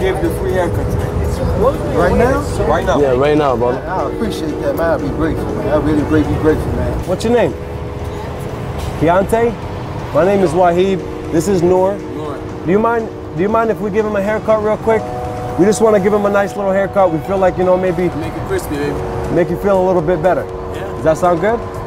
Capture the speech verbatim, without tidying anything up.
give the free haircut today. Right now? Right now. Yeah, right now, brother. I appreciate that, man. I'll be grateful, man. I really, really be grateful, man. What's your name? Keontae? My name is Wahib. This is Noor. Noor. Do you mind? Do you mind if we give him a haircut real quick? We just want to give him a nice little haircut. We feel like, you know, maybe Make it crispy, baby. make you feel a little bit better. Yeah. Does that sound good?